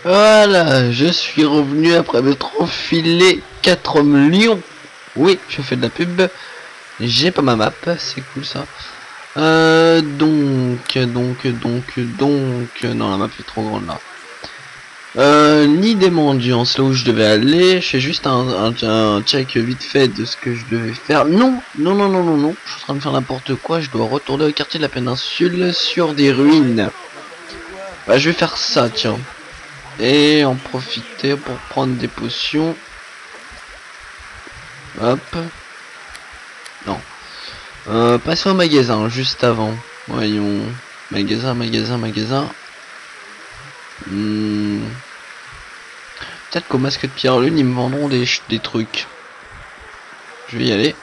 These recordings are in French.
Voilà, je suis revenu après m'être enfilé 4 millions. Oui, je fais de la pub. J'ai pas ma map, c'est cool ça. Non, la map est trop grande là. Ni des mendiants, c'est là où je devais aller. Je fais juste un check vite fait de ce que je devais faire. Non, non, non, non, non, non. Je suis en train de faire n'importe quoi. Je dois retourner au quartier de la péninsule sur des ruines. Bah, je vais faire ça, tiens. Et en profiter pour prendre des potions. Hop. Non. Passer au magasin juste avant. Voyons. Magasin. Peut-être qu'au masque de Pierre Lune, ils me vendront des trucs. Je vais y aller.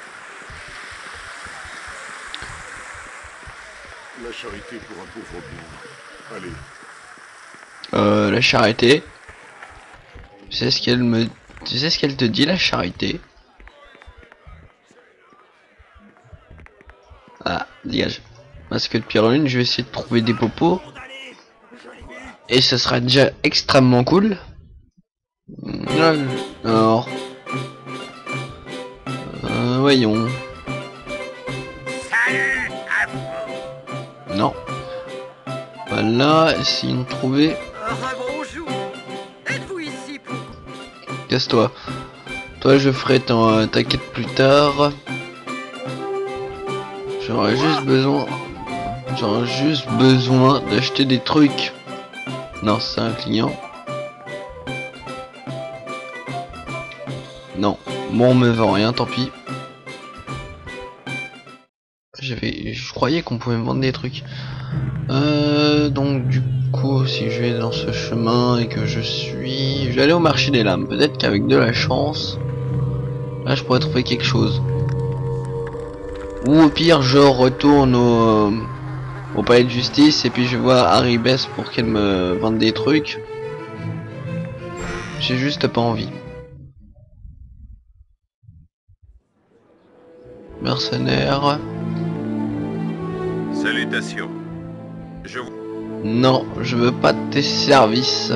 La charité pour un pauvre bourg. Allez. La charité. Tu sais ce qu'elle te dit, la charité? Ah, dégage. Masque de Pierre Lune, je vais essayer de trouver des popos. Et ça sera déjà extrêmement cool. Alors, voyons. Non. Voilà, essayons de trouver. Bonjour. Êtes-vous ici pour... Casse-toi. Toi, je ferai ta quête plus tard. J'aurais juste besoin d'acheter des trucs. Non, c'est un client. Non, bon, on me vend rien, tant pis. Je croyais qu'on pouvait me vendre des trucs. Donc du coup, si je vais dans ce chemin et que je vais aller au marché des lames. Peut-être qu'avec de la chance, là, je pourrais trouver quelque chose. Ou au pire, je retourne au palais de justice et puis je vois Haribes pour qu'elle me vende des trucs. J'ai juste pas envie. Mercenaire. Salutations. Non, je veux pas de tes services.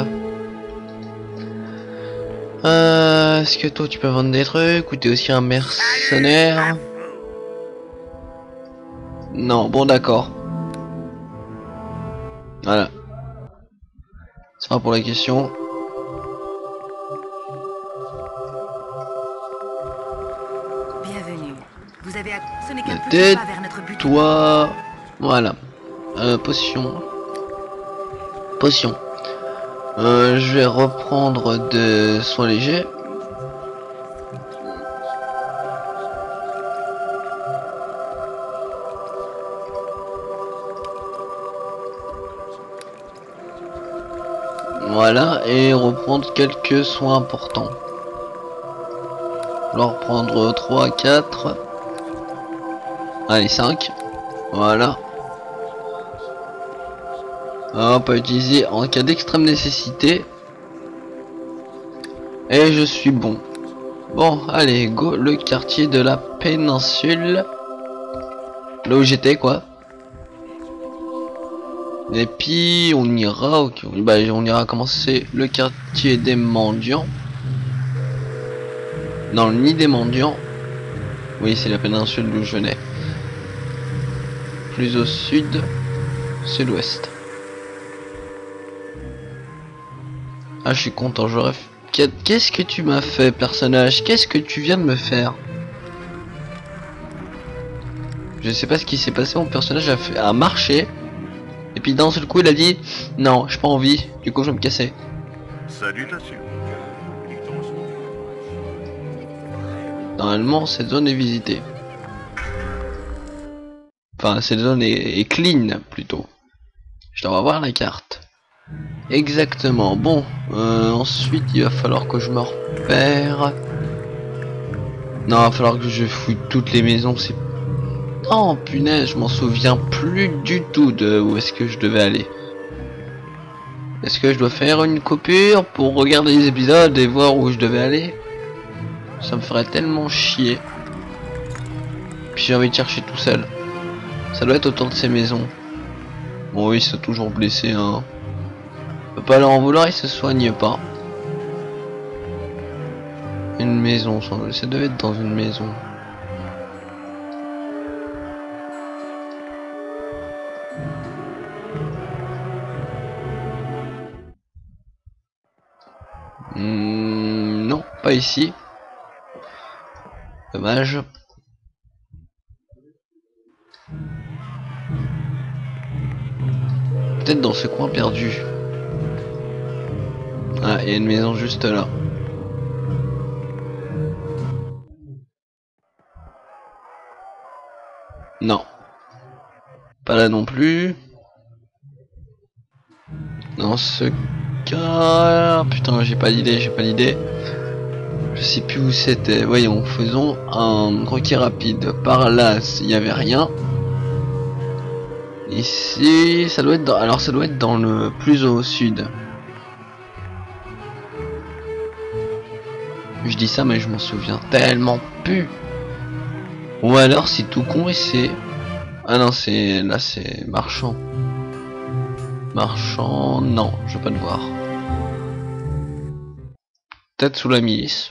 Est-ce que toi tu peux vendre des trucs ou t'es aussi un mercenaire? Non, bon d'accord. Voilà. Ça sera pour la question. Bienvenue. Vous avez... Ce n'est qu'un petit Tête, pas vers notre but. toi. Voilà. Potion. Je vais reprendre de soins légers. Voilà, et reprendre quelques soins importants. Alors prendre 3, 4. Allez, 5. Voilà. On peut utiliser en cas d'extrême nécessité. Et je suis bon. Bon, allez, go, le quartier de la péninsule. Là où j'étais, quoi. Et puis, on ira, bah, on ira commencer le quartier des mendiants. Dans le nid des mendiants. Oui, c'est la péninsule d'où je venais. Plus au sud, sud-ouest. Ah, je suis content, j'aurais... Qu'est-ce que tu m'as fait, personnage? Qu'est-ce que tu viens de me faire? Je sais pas ce qui s'est passé, mon personnage a marché. Et puis d'un seul coup, il a dit non, j'ai pas envie, du coup, je vais me casser. Salutations. Normalement, cette zone est visitée. Enfin, cette zone est clean, plutôt. Je dois avoir la carte. Exactement. Bon, ensuite, il va falloir que je me repère. Non, il va falloir que je fouille toutes les maisons. C'est... Oh, punaise, je m'en souviens plus du tout de où est-ce que je devais aller. Est-ce que je dois faire une coupure pour regarder les épisodes et voir où je devais aller? Ça me ferait tellement chier. Puis j'ai envie de chercher tout seul. Ça doit être autour de ces maisons. Bon oui, c'est toujours blessé, hein. peut pas leur en vouloir, ils se soignent pas. Une maison, ça devait être dans une maison. Non, pas ici. Dommage. Peut-être dans ce coin perdu. Ah, il y a une maison juste là. Non. Pas là non plus. Dans ce cas... Putain, j'ai pas d'idée. Je sais plus où c'était. Voyons, faisons un croquis rapide. Par là, il n'y avait rien. Ici, ça doit être dans... Alors ça doit être dans le plus au sud. Je dis ça mais je m'en souviens tellement plus. Ou alors c'est tout con et c'est... Ah non, c'est... Là c'est marchand. Marchand... Non, je veux pas te voir. Peut-être sous la milice.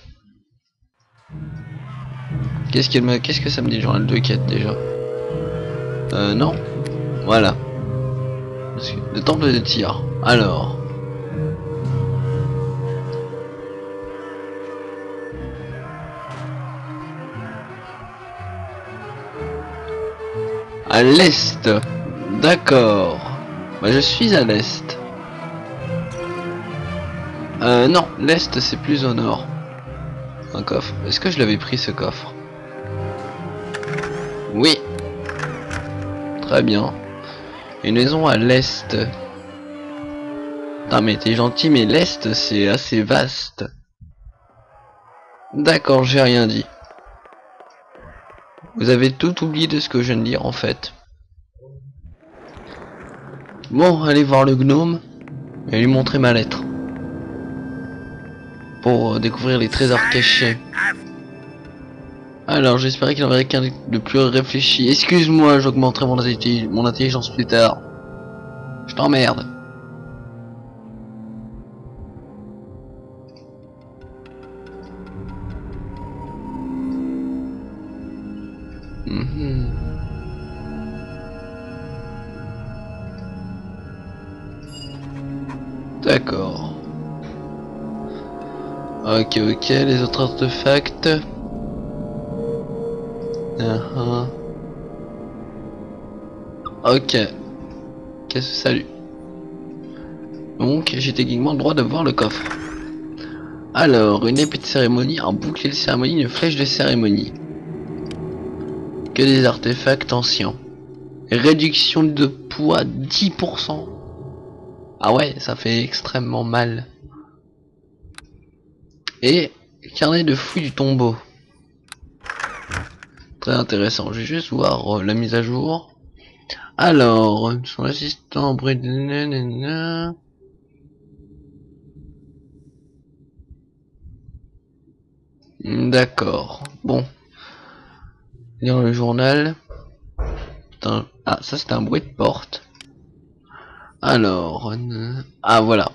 Qu'est-ce que ça me dit, journal de quête déjà? Non. Voilà. Le temple de tir. Alors. À l'est. D'accord. Bah je suis à l'est. Non, l'est c'est plus au nord. Un coffre. Est-ce que je l'avais pris ce coffre? Oui. Très bien. Une maison à l'est. Putain mais t'es gentil, mais l'est c'est assez vaste. D'accord, j'ai rien dit. Vous avez tout oublié de ce que je viens de dire en fait. Bon, allez voir le gnome et lui montrer ma lettre. Pour découvrir les trésors cachés. Alors, j'espérais qu'il y en aurait qu'un de plus réfléchi. Excuse-moi, j'augmenterai mon intelligence plus tard. Je t'emmerde. D'accord. Ok, les autres artefacts. Ok. Qu'est-ce que salut. Donc, j'ai techniquement le droit de voir le coffre. Alors, une épée de cérémonie, un bouclier de cérémonie, une flèche de cérémonie. Que des artefacts anciens. Réduction de poids 10%. Ah ouais, ça fait extrêmement mal. Et carnet de fouilles du tombeau. Très intéressant. Je vais juste voir la mise à jour. Alors, son assistant d'accord. Bon. Lire le journal. Putain. Ah, ça c'est un bruit de porte. Alors, ah voilà.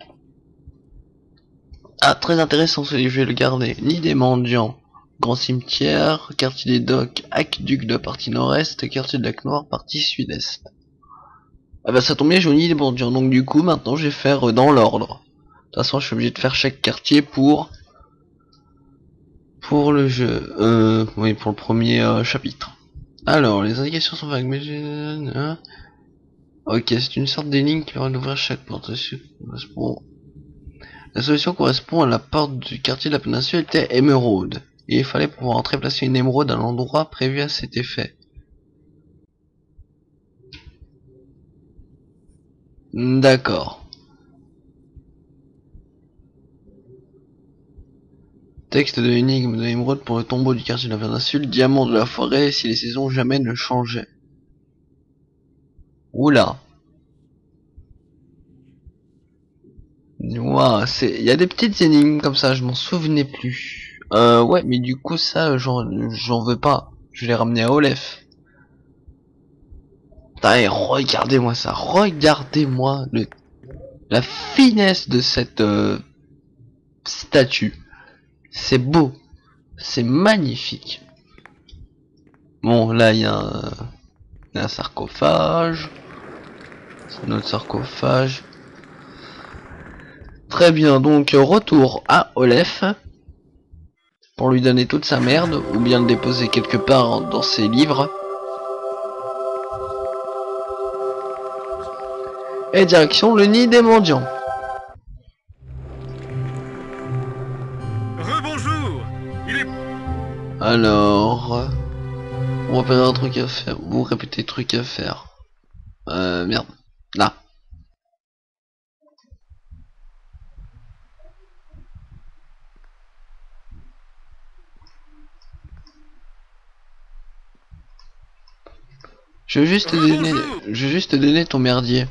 Ah, très intéressant ce livre, je vais le garder. Nid des mendiants, grand cimetière, quartier des docks, aqueduc de partie nord-est, quartier de lac noir, partie sud-est. Ah bah ça tombe bien, j'ai au nid des mendiants, donc du coup maintenant je vais faire dans l'ordre. De toute façon je suis obligé de faire chaque quartier pour le jeu, oui pour le premier chapitre. Alors, les indications sont vagues, mais ok, c'est une sorte d'énigme qui va d'ouvrir chaque porte. La solution correspond à la porte du quartier de la péninsule était émeraude. Et il fallait pouvoir entrer placer une émeraude à l'endroit prévu à cet effet. D'accord. Texte de l'énigme de l'émeraude pour le tombeau du quartier de la péninsule, diamant de la forêt si les saisons jamais ne changeaient. Oula. Ouah, il y a des petites énigmes comme ça, je m'en souvenais plus. Ouais, mais du coup ça, j'en veux pas. Je l'ai ramené à Olef. Putain, regardez-moi ça, regardez-moi le La finesse de cette statue. C'est beau. C'est magnifique. Bon, là, il y a un sarcophage. C'est notre sarcophage. Très bien, donc retour à Olef. Pour lui donner toute sa merde. Ou bien le déposer quelque part dans ses livres. Et direction le nid des mendiants. Rebonjour. Il est... Alors... Vous repérez un truc à faire. Vous répétez truc à faire. Merde. Là. Je vais juste te donner ton merdier.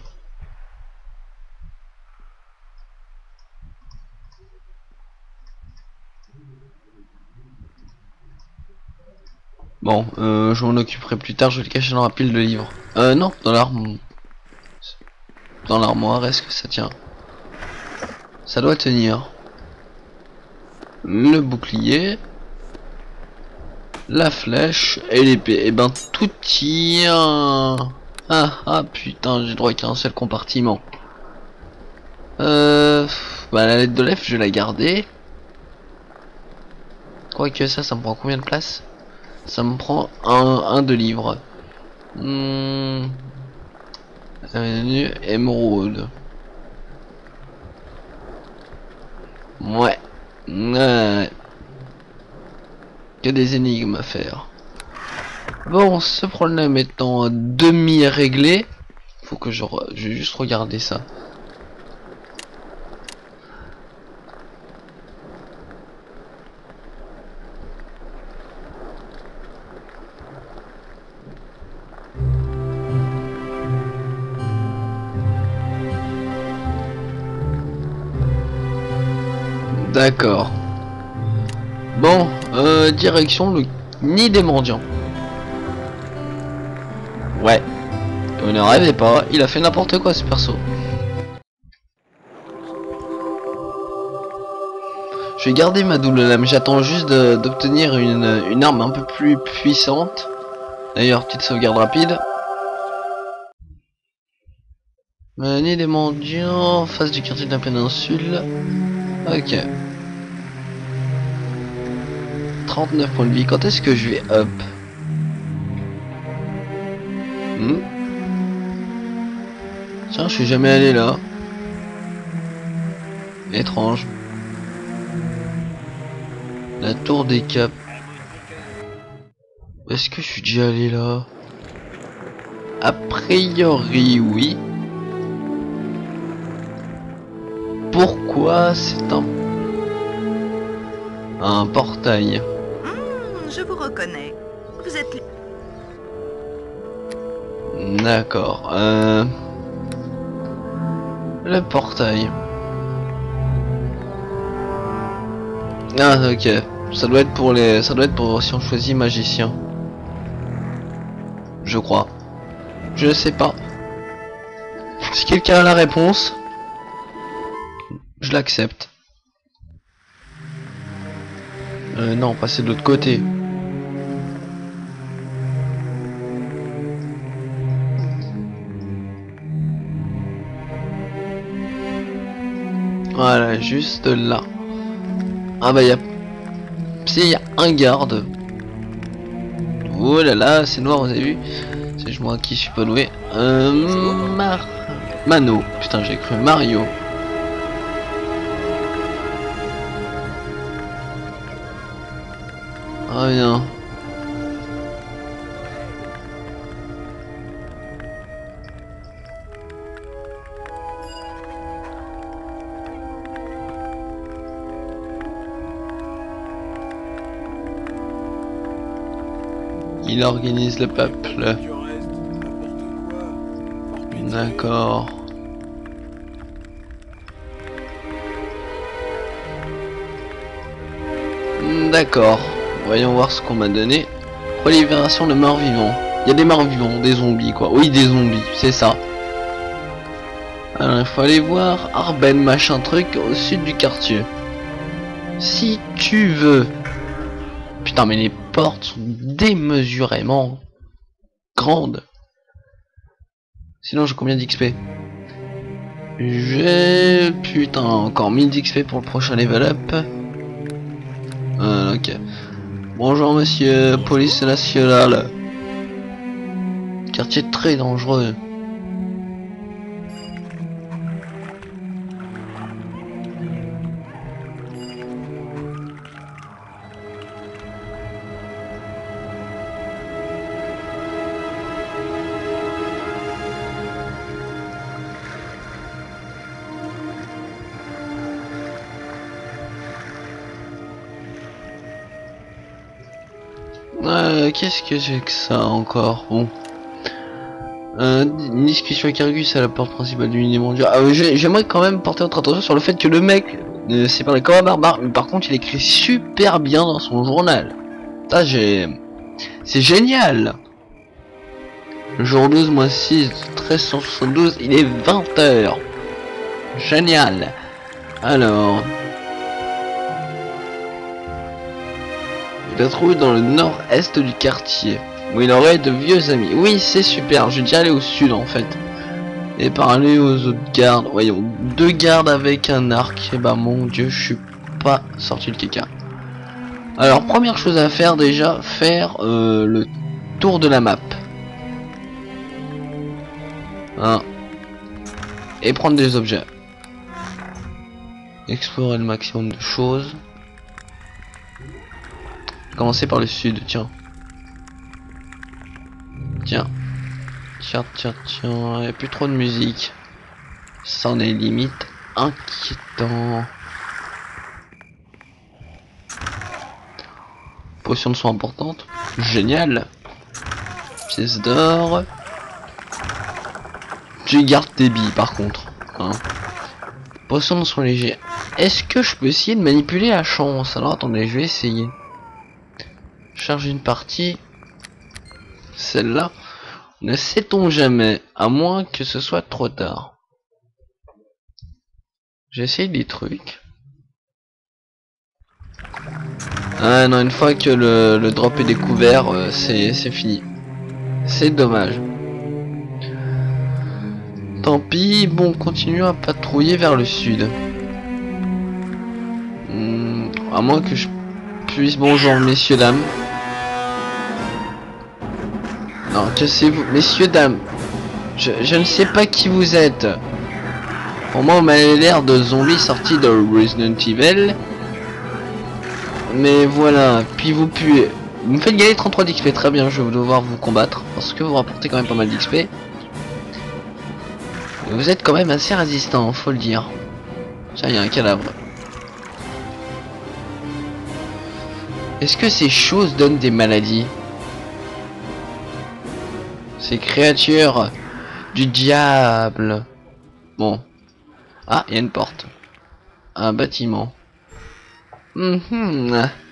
Bon, je m'en occuperai plus tard, je vais le cacher dans la pile de livres. Non, dans l'armoire. Dans l'armoire, est-ce que ça tient? Ça doit tenir. Le bouclier. La flèche et l'épée. Et ben tout tient. Ah putain, j'ai droit qu'à un seul compartiment. Bah la lettre de l'F, je vais la garder. Quoique ça me prend combien de place? Ça me prend un de livres. Émeraude. Ouais. Que des énigmes à faire. Bon, ce problème étant demi réglé, faut que je vais juste regarder ça. D'accord. Bon, direction le nid des mendiants. Ouais. On ne rêvait pas, il a fait n'importe quoi ce perso. Je vais garder ma double lame, j'attends juste d'obtenir une arme un peu plus puissante. D'ailleurs, petite sauvegarde rapide. Nid des mendiants, face du quartier de la péninsule. Ok. 39 points de vie, quand est-ce que je vais up? Tiens, je suis jamais allé là. Étrange. La tour des caps. Est-ce que je suis déjà allé là? A priori, oui. Pourquoi c'est un portail? Je vous reconnais. Vous êtes... D'accord. Le portail. Ah ok. Ça doit être pour si on choisit magicien. Je crois. Je ne sais pas. Si quelqu'un a la réponse, je l'accepte. Non, passer de l'autre côté. Voilà, juste là. Ah bah il y a un garde. Oh là là, c'est noir, vous avez vu? C'est moi qui suis pas doué. Mano. Putain, j'ai cru Mario. Ah bien. Il organise le peuple. D'accord. D'accord. Voyons voir ce qu'on m'a donné. Prolifération de morts vivants. Il y a des morts vivants, des zombies quoi. Oui, des zombies, c'est ça. Alors il faut aller voir Arben machin truc au sud du quartier. Si tu veux. Putain mais les portes sont démesurément grandes. Sinon j'ai combien d'XP? J'ai... Putain, encore 1000 d'XP pour le prochain level up. Ok. Bonjour monsieur, police nationale. Quartier très dangereux. Qu'est-ce que j'ai que ça encore? Bon. Une discussion avec Argus à la porte principale du mini mondial. J'aimerais quand même porter votre attention sur le fait que le mec c'est parlé comme un barbare, mais par contre il écrit super bien dans son journal. Ça c'est génial. Jour 12 mois 6 1372, il est 20h. Génial. Alors, il a trouvé dans le nord-est du quartier où il aurait de vieux amis. Oui, c'est super. J'ai déjà allé au sud en fait et parler aux autres gardes. Voyons, 2 gardes avec un arc. Et bah mon dieu, je suis pas sorti le caca. Alors première chose à faire déjà, faire le tour de la map. Hein. Et prendre des objets. Explorer le maximum de choses. Commencer par le sud, tiens. Tiens. Tiens, il n'y a plus trop de musique. Ça en est limite inquiétant. Potions de soins importantes. Génial. Pièces d'or. Tu gardes tes billes par contre. Hein. Potions de soins légers. Est-ce que je peux essayer de manipuler la chance? Alors attendez, je vais essayer. Charger une partie. Celle-là. Ne sait-on jamais, à moins que ce soit trop tard. J'essaye des trucs. Ah non, une fois que le drop est découvert, c'est fini. C'est dommage. Tant pis, bon, continuons à patrouiller vers le sud. À moins que je puisse... Bonjour, messieurs, dames. Non, que c'est vous, messieurs, dames. Je ne sais pas qui vous êtes. Pour moi, vous m'avez l'air de zombies sortis de Resident Evil. Mais voilà, puis vous puez. Vous me faites gagner 33 d'XP, très bien, je vais devoir vous combattre. Parce que vous rapportez quand même pas mal d'XP. Vous êtes quand même assez résistant, faut le dire. Tiens, il y a un cadavre. Est-ce que ces choses donnent des maladies? Ces créatures du diable. Bon. Ah, il y a une porte. Un bâtiment.